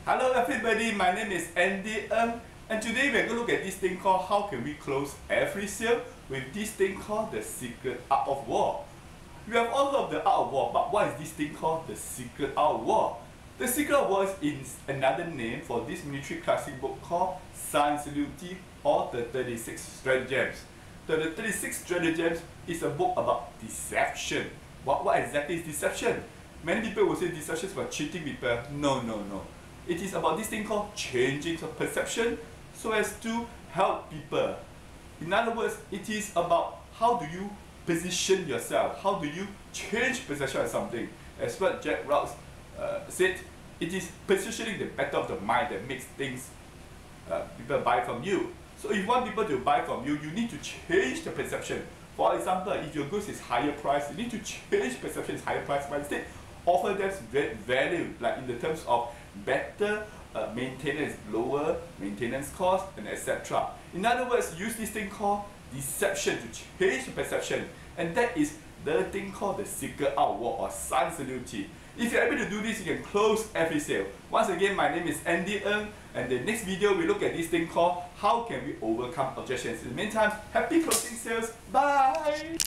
Hello everybody, my name is Andy Ng, and today we're going to look at this thing called how can we close every sale with this thing called the secret art of war. You have all of the art of war, but what is this thing called the secret art of war? The secret art of war is another name for this military classic book called Sun Tzu or the 36 Stratagems. The 36 Stratagems is a book about deception. What exactly is deception? Many people will say deception is about cheating people. No. It is about this thing called changing of perception so as to help people. In other words, it is about how do you position yourself, how do you change perception of something. As what Jack Roush said, it is positioning the battle of the mind that makes things people buy from you. So if you want people to buy from you, you need to change the perception. For example, if your goods is higher price, you need to change perception is higher price, but instead offer them value, like in the terms of better maintenance, lower maintenance cost, and etc. In other words, use this thing called deception to change the perception, and that is the thing called the secret art of war or Sun Tzu. If you're able to do this, you can close every sale. Once again, my name is Andy Ng, and the next video we look at this thing called how can we overcome objections. In the meantime, happy closing sales. Bye!